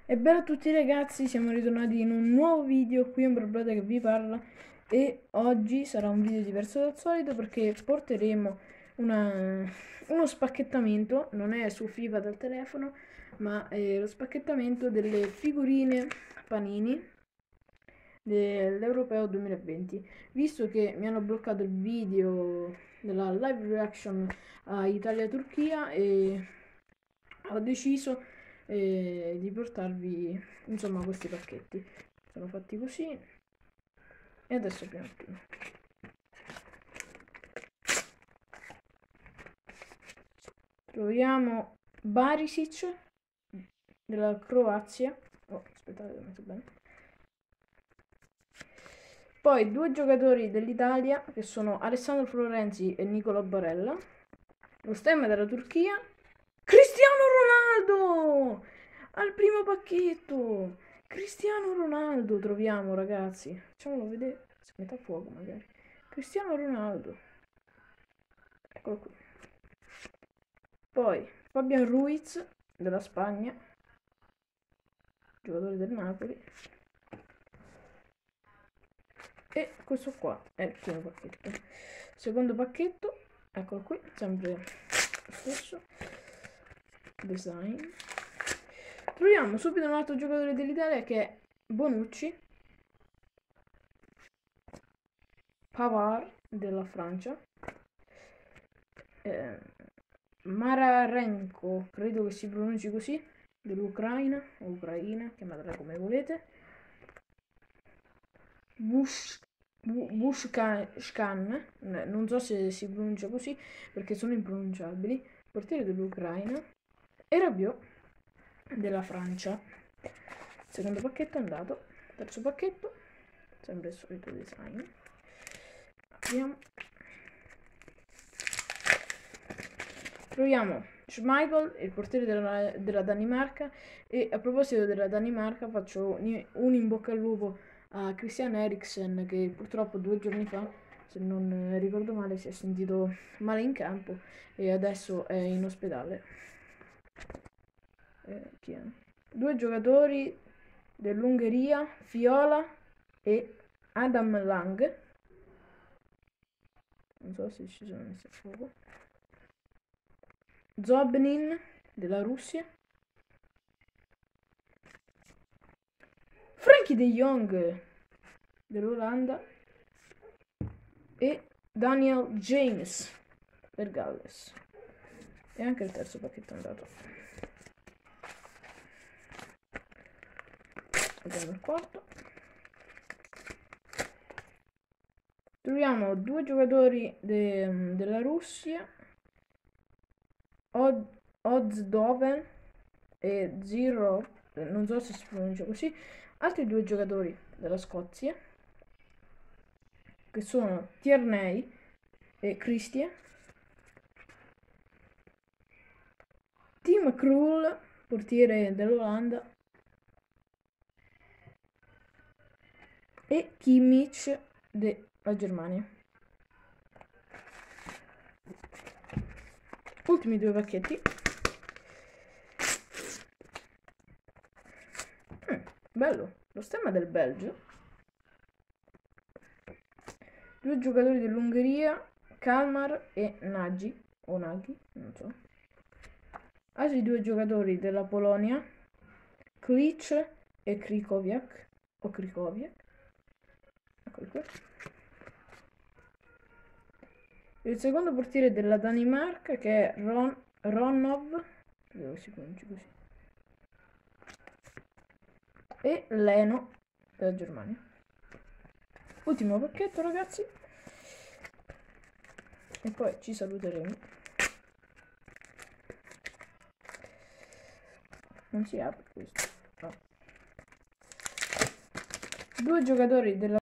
E bella a tutti ragazzi, siamo ritornati in un nuovo video, qui un Brobloda che vi parla. E oggi sarà un video diverso dal solito perché porteremo uno spacchettamento, non è su FIFA dal telefono, ma è lo spacchettamento delle figurine Panini dell'Europeo 2020. Visto che mi hanno bloccato il video della live reaction a Italia-Turchia, e ho deciso di portarvi insomma questi pacchetti. Sono fatti così e adesso piano piano troviamo Barisic della Croazia. Oh, aspettate, l'ho messo bene. Poi due giocatori dell'Italia che sono Alessandro Florenzi e Nicolò Barella. Lo stemma della Turchia, Cristiano Ronaldo al primo pacchetto. Cristiano Ronaldo troviamo, ragazzi, facciamolo vedere, si mette a fuoco magari. Cristiano Ronaldo, eccolo qui. Poi Fabian Ruiz della Spagna, giocatore del Napoli. E questo qua è il primo pacchetto. Secondo pacchetto, eccolo qui, sempre lo stesso design. Troviamo subito un altro giocatore dell'Italia che è Bonucci, Pavard della Francia, Mararenko, credo che si pronunci così, dell'Ucraina, o Ucraina, chiamatela come volete, Bushkan, non so se si pronuncia così perché sono impronunciabili, portiere dell'Ucraina, e Rabiot della Francia. Secondo pacchetto è andato. Terzo pacchetto, sempre il solito design. Apriamo. Troviamo Schmeichel, il portiere della Danimarca. E a proposito della Danimarca, faccio un in bocca al lupo a Christian Eriksen, che purtroppo 2 giorni fa, se non ricordo male, si è sentito male in campo e adesso è in ospedale. Chi è? Due giocatori dell'Ungheria, Fiola e Adam Lang. Non so se ci sono messi a fuoco. Zobnin della Russia. Frankie de Jong dell'Olanda. E Daniel James del Galles. E anche il terzo pacchetto è andato. Vediamo il quarto. Troviamo due giocatori della Russia, Ozdoven e Zero, non so se si pronuncia così. Altri due giocatori della Scozia, che sono Tierney e Christie. Tim Krul, portiere dell'Olanda, e Kimmich della Germania. Ultimi due pacchetti. Bello, lo stemma del Belgio. Due giocatori dell'Ungheria, Kalmar e Nagy, o Nagy, non so. Altri due giocatori della Polonia, Klich e Krikowiak, o Krikowiak. Eccoli qui. Il secondo portiere della Danimarca, che è Ronov, credo si pronunci così, e Leno della Germania. Ultimo pacchetto, ragazzi, e poi ci saluteremo. Non si apre questo, no. Due giocatori della